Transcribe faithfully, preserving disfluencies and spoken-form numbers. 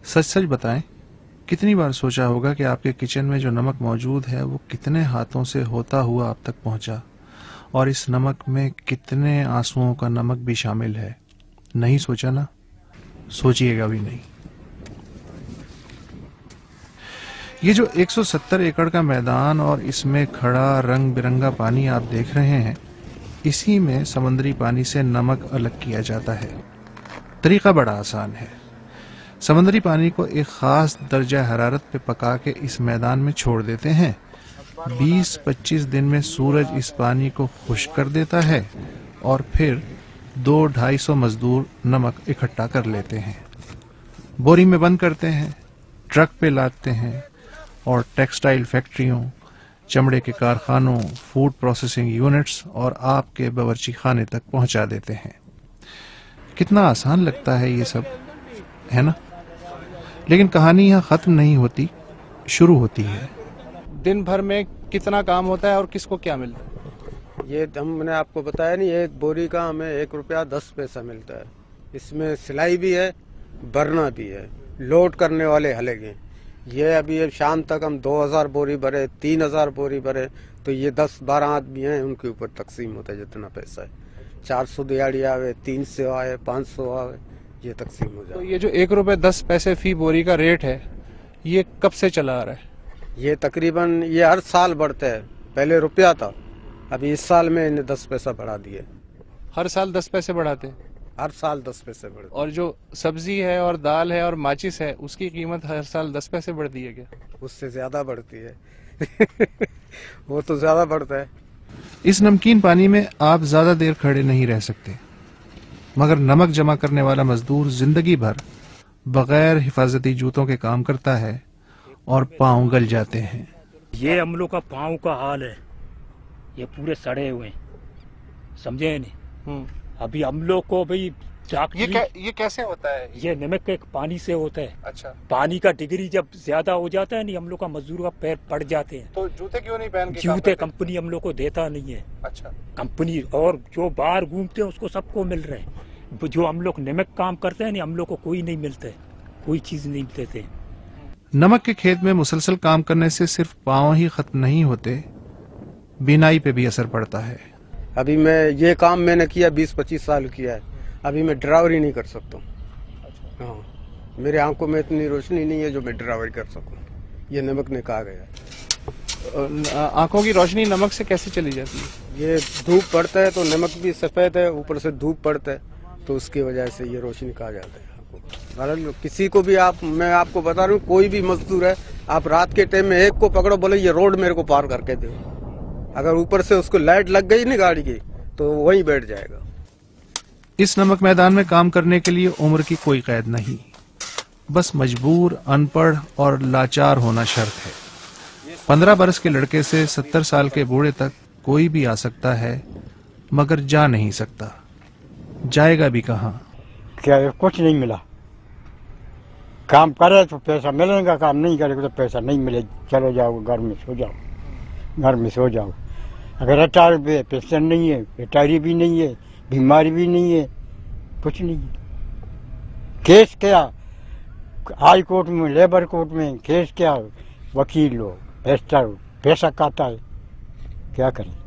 सच सच बताएं, कितनी बार सोचा होगा कि आपके किचन में जो नमक मौजूद है वो कितने हाथों से होता हुआ आप तक पहुंचा, और इस नमक में कितने आंसुओं का नमक भी शामिल है? नहीं सोचा ना? सोचिएगा भी नहीं। ये जो एक सौ सत्तर एकड़ का मैदान और इसमें खड़ा रंग बिरंगा पानी आप देख रहे हैं, इसी में समुद्री पानी से नमक अलग किया जाता है। तरीका बड़ा आसान है। समुद्री पानी को एक खास दर्जा हरारत पे पका के इस मैदान में छोड़ देते हैं। बीस पच्चीस दिन में सूरज इस पानी को खुश्क कर देता है और फिर दो ढाई सौ मजदूर नमक इकट्ठा कर लेते हैं, बोरी में बंद करते हैं, ट्रक पे लादते हैं और टेक्सटाइल फैक्ट्रियों, चमड़े के कारखानों, फूड प्रोसेसिंग यूनिट्स और आपके बावर्ची खाने तक पहुंचा देते हैं। कितना आसान लगता है ये सब, है ना? लेकिन कहानी यहाँ खत्म नहीं होती, शुरू होती है। दिन भर में कितना काम होता है और किसको क्या मिलता है? ये हमने आपको बताया नहीं, एक बोरी का हमें एक रुपया दस पैसा मिलता है। इसमें सिलाई भी है, भरना भी है, लोड करने वाले हलेगे। ये अभी शाम तक हम दो हजार बोरी भरे, तीन हजार बोरी भरे, तो ये दस बारह आदमी हैं, उनके ऊपर तकसीम होता है जितना पैसा है। चार सौ दिहाड़ी आवे, तीन सौ आए, पाँच सौ आवे, ये तकसीम हो जाए। तो ये जो एक रुपए दस पैसे फी बोरी का रेट है, ये कब से चला आ रहा है? ये तकरीबन ये हर साल बढ़ता है। पहले रुपया था, अभी इस साल में इन्हें दस पैसा बढ़ा दिए। हर साल दस पैसे बढ़ाते? हर साल दस पैसे बढ़ते। और जो सब्जी है और दाल है और माचिस है, उसकी कीमत हर साल दस पैसे बढ़ती है क्या? उससे ज्यादा बढ़ती है। वो तो ज्यादा बढ़ता है। इस नमकीन पानी में आप ज्यादा देर खड़े नहीं रह सकते, मगर नमक जमा करने वाला मजदूर जिंदगी भर बगैर हिफाजती जूतों के काम करता है और पांव गल जाते हैं। ये हम लोग का पाँव का हाल है, ये पूरे सड़े हुए, समझे नहीं? अभी हम लोग को भाई ये कै, ये कैसे होता है? ये नमक के पानी से होता है। अच्छा। पानी का डिग्री जब ज्यादा हो जाता है नहीं, हम लोग का मजदूर का पैर पड़ जाते हैं। तो जूते क्यों नहीं पहन के? जूते कंपनी हम लोग को देता नहीं है। अच्छा। कंपनी और जो बाहर घूमते हैं उसको सबको मिल रहे हैं। जो हम लोग नमक काम करते हैं नहीं, हम लोग को कोई नहीं मिलता है, कोई चीज नहीं देते। नमक के खेत में मुसलसल काम करने से सिर्फ पांव ही खत्म नहीं होते, बिनाई पे भी असर पड़ता है। अभी मैं ये काम मैंने किया बीस पच्चीस साल किया है, अभी मैं ड्राइवरी नहीं कर सकता हूँ। हाँ, मेरे आंखों में इतनी रोशनी नहीं है जो मैं ड्राइवरी कर सकूँ। ये नमक ने कहा गया। आंखों की रोशनी नमक से कैसे चली जाती है? ये धूप पड़ता है तो नमक भी सफेद है, ऊपर से धूप पड़ता है तो उसकी वजह से ये रोशनी कहा जाता है। आपको किसी को भी आप, मैं आपको बता रहा हूँ, कोई भी मजदूर है, आप रात के टाइम में एक को पकड़ो, बोले ये रोड मेरे को पार करके दो, अगर ऊपर से उसको लाइट लग गई ना गाड़ी की तो वहीं बैठ जाएगा। इस नमक मैदान में काम करने के लिए उम्र की कोई कैद नहीं, बस मजबूर, अनपढ़ और लाचार होना शर्त है। पंद्रह बरस के लड़के से सत्तर साल के बूढ़े तक कोई भी आ सकता है, मगर जा नहीं सकता। जाएगा भी कहाँ? क्या कुछ नहीं मिला। काम करे तो पैसा मिलेगा, काम नहीं करेगा तो पैसा नहीं मिले। चलो जाओ घर में सो जाओ, घर में सो जाओ। अगर रिटायर पे पेंशन नहीं है, रिटायरी भी नहीं है, बीमारी भी नहीं है, कुछ नहीं है। केस क्या हाई कोर्ट में, लेबर कोर्ट में केस क्या, वकील लोग पैसा पैसा खाता है, क्या करें।